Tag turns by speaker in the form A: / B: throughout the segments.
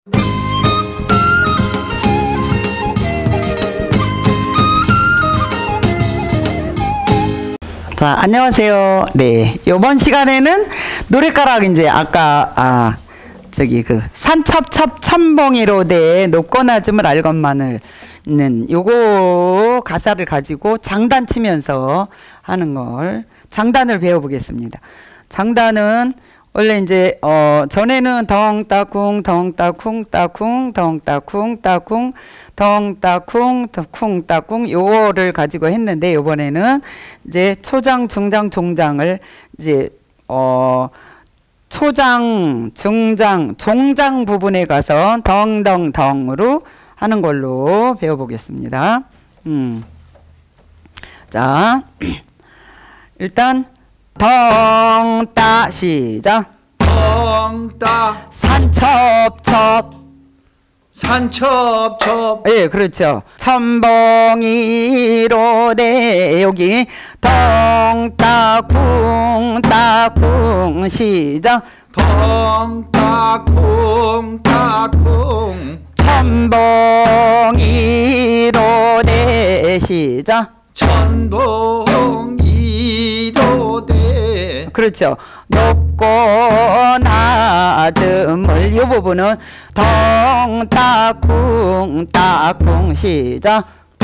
A: 자, 안녕하세요. 네, 이번 시간에는 노랫가락 이제 아까 저기 그 산첩첩 천봉이로 돼 높고 낮음을 알건만을 는 요거 가사를 가지고 장단 치면서 하는 걸 장단을 배워보겠습니다. 장단은 원래 이제 전에는 덩따쿵 덩따쿵 따쿵 덩따쿵 따쿵 덩따쿵 쿵 따쿵 요거를 가지고 했는데 요번에는 이제 초장 중장 종장을 이제 초장 중장 종장 부분에 가서 덩덩덩으로 하는 걸로 배워보겠습니다. 자, 일단 덩따 시작.
B: 덩따
A: 산첩첩
B: 산첩첩.
A: 예, 그렇죠. 천봉이로 돼 여기 덩따쿵 따쿵 시작.
B: 덩따쿵 따쿵
A: 천봉이로 돼 시작.
B: 천봉이로 돼.
A: 그렇죠. 높고 낮음을 이 부분은 덩따쿵 따쿵 시작.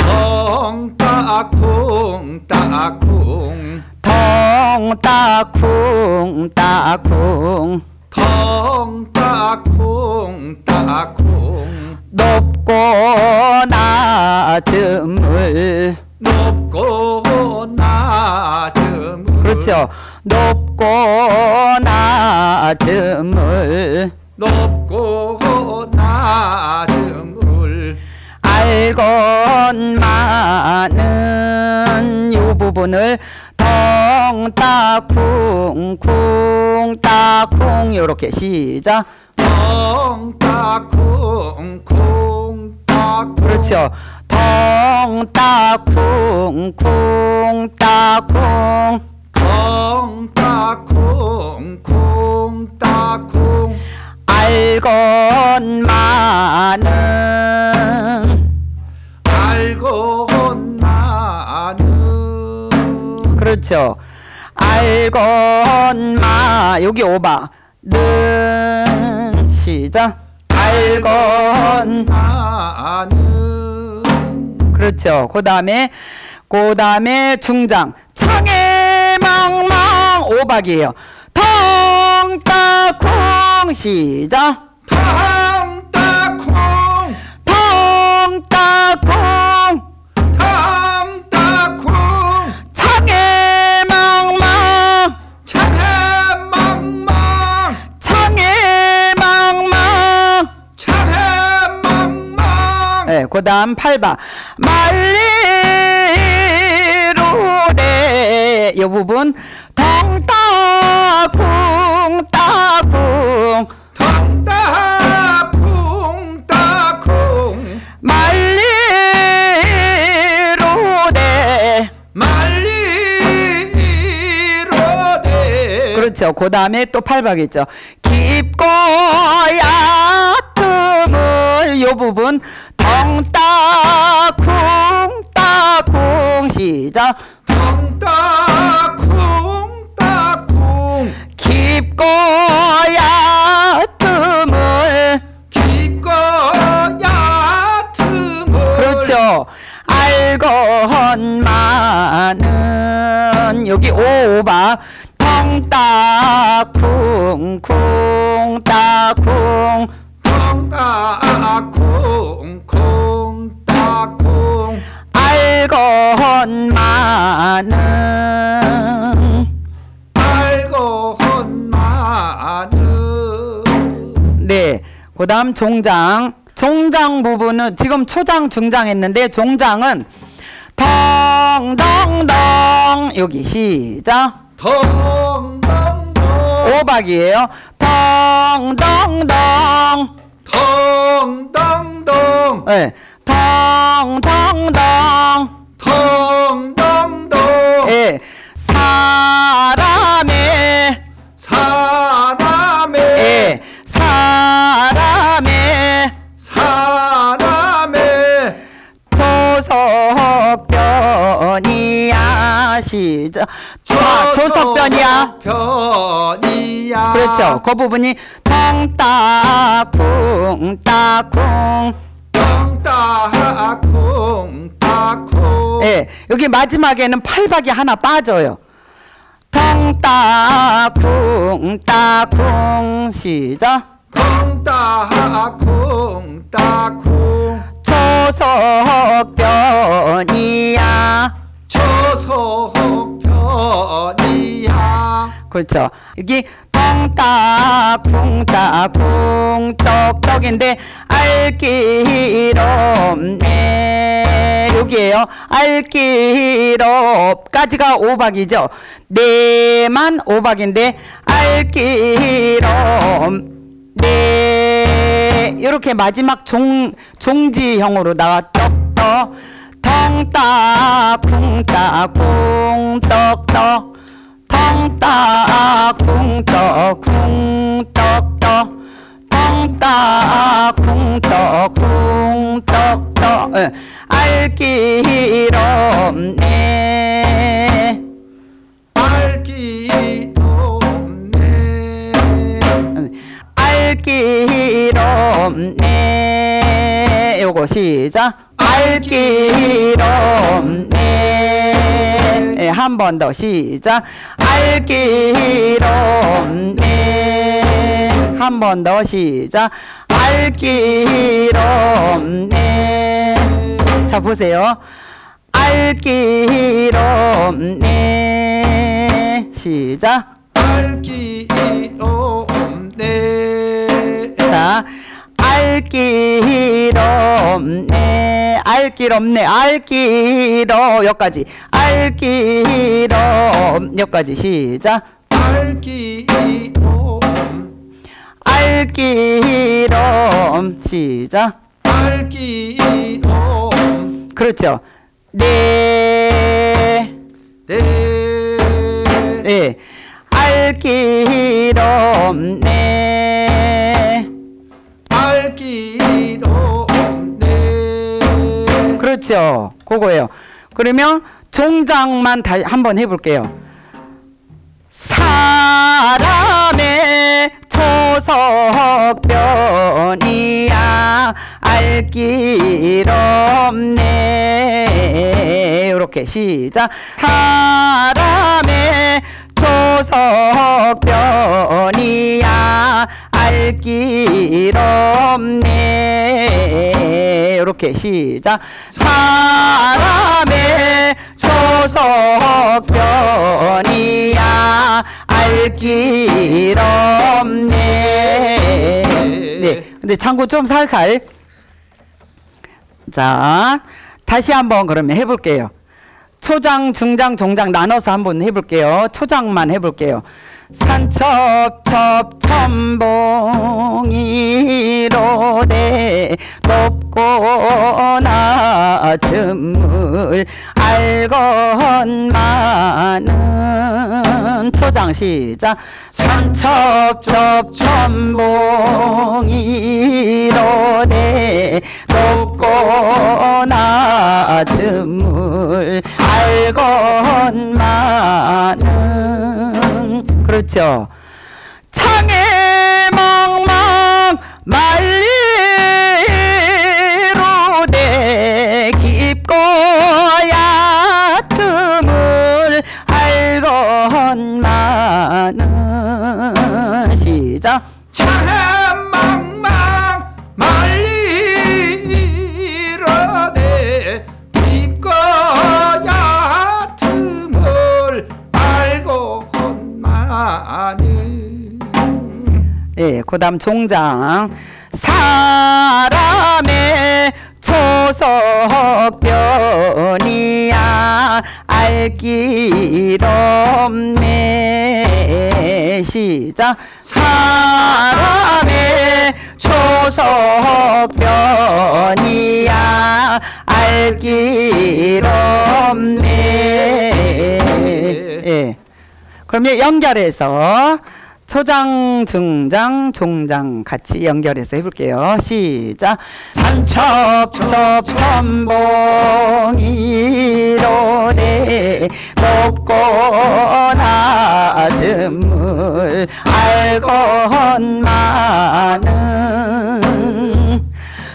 B: 덩따쿵 따쿵
A: 덩따쿵 따쿵
B: 덩따쿵 따쿵
A: 높고 낮음을
B: 높고 낮음을.
A: 그렇죠. 높고 낮음을
B: 높고 낮음을
A: 알건만은 이 부분을 덩따쿵 쿵 따쿵 요렇게 시작.
B: 덩따쿵 쿵 따쿵.
A: 그렇죠. 덩따쿵 쿵 따쿵
B: 덩따쿵 쿵 따쿵
A: 알건만은
B: 알건만은
A: 그렇죠. 알건마 여기 오바 는 시작. 알건만은 그렇죠. 그 다음에 중장 창해망망 오박이에요. 덩따쿵 시작.
B: 덩따쿵
A: 덩따쿵
B: 덩따쿵
A: 창해망망
B: 창해망망
A: 창해망망
B: 창해망망.
A: 네, 그 다음 8바 말리로래 이 부분 덩따쿵 따쿵
B: 덩따쿵 따쿵
A: 말리로래
B: 말리로네.
A: 그렇죠. 그 다음에 또 8박이죠. 깊고 얕음을 이 부분 덩따쿵 따쿵 시작.
B: 덩따쿵 따쿵
A: 깊고 얕음을
B: 깊고 얕음을.
A: 그렇죠. 알건만은 여기 오바 덩따쿵 쿵 따쿵
B: 덩따쿵 쿵 따쿵
A: 알건만은
B: 알건만은.
A: 네, 그 다음 종장 부분은 지금 초장 중장 했는데 종장은 덩덩덩 여기 시작.
B: 덩덩덩
A: 오박이에요. 덩덩덩
B: 덩덩덩
A: 네, 덩덩덩
B: 덩덩덩.
A: 예, 사람의
B: 사람의
A: 예, 사람의 시작. 조석변이야.
B: 변이야.
A: 그렇죠. 그 부분이 덩따쿵 따쿵.
B: 덩따쿵 따쿵.
A: 예, 여기 마지막에는 팔박이 하나 빠져요. 덩따쿵 따쿵 시작.
B: 덩따쿵 따쿵.
A: 조석변이야.
B: 조석변이야.
A: 그렇죠. 여기 덩따쿵 따쿵 떡떡인데 알길 없네. 여기에요. 알길 없까지가 오박이죠. 네만 오박인데 알길 없네. 이렇게 마지막 종지형으로 나와 떡떡. 덩따쿵 따쿵 떡떡. 덩따쿵 떡쿵 떡떡. 덩따쿵 떡쿵 떡떡. 알길 없네.
B: 알길 없네.
A: 알길 없네. 요거 시작. 알길 없네. 예, 한 번 더 시작. 알길 없네. 한 번 더 시작. 알길 없네. 자 보세요. 알길 없네. 시작.
B: 알길 없네.
A: 자, 알길 없네. 알길 없네. 알길 여기까지. 알길 여기까지 시작.
B: 알길
A: 알길 시작.
B: 알길
A: 그렇죠. 네. 네. 알길 없네.
B: 알길 없네.
A: 그렇죠. 그거예요. 그러면 종장만 다시 한번 해볼게요. 사람의 조석변이야. 알길 없네. 이렇게 시작. 사람의 조석변이야. 알길 없네. 이렇게 시작. 사람의 조석변이야. 알길 없네. 네. 근데 참고 좀 살살. 자, 다시 한번 그러면 해볼게요. 초장, 중장, 종장 나눠서 한번 해볼게요. 초장만 해볼게요. 산첩첩 첨봉이로래 높고 낮음을 알건만은 초장 시작. 산첩첩 첨봉이로래 높고 낮음을 알건만은. 그렇죠. 창에 멍멍 말리로내 깊고 얕음을 알건만은 시작.
B: 창에 멍멍 말리로내 깊고 얕음을 알건만은.
A: 예, 그 다음 종장. 사람의 조석변이야. 알길 없네. 시작. 사람의 조석변이야. 알길 없네. 예. 그러면 연결해서 초장, 중장, 종장 같이 연결해서 해볼게요. 시작. 산첩첩 천봉이로래 높고 낮은 물 알건만은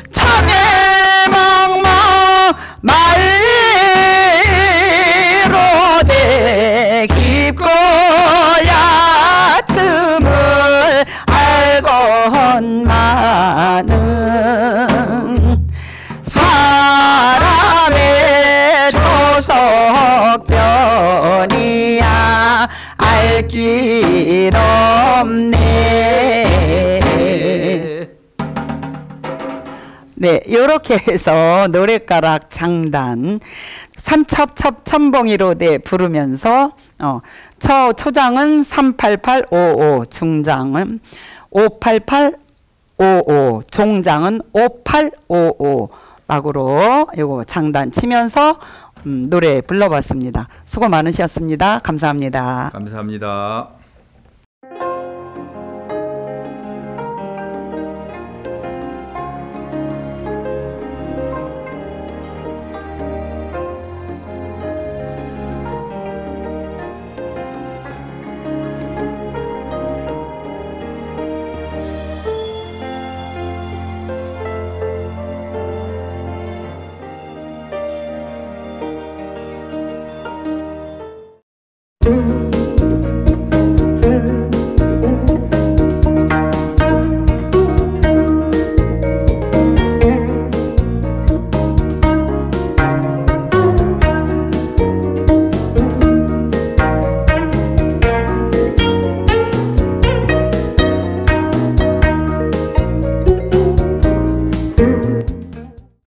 A: 참외망망 말리로래 깊고 얕음을 알건만은 사람의 조석변이야 알 길 없네. 네, 요렇게 해서 노랫가락 장단 산첩첩 천봉이로 네 부르면서 초장은 38855, 중장은 58855, 종장은 5855 락으로 요거 장단 치면서 노래 불러봤습니다. 수고 많으셨습니다. 감사합니다.
B: 감사합니다.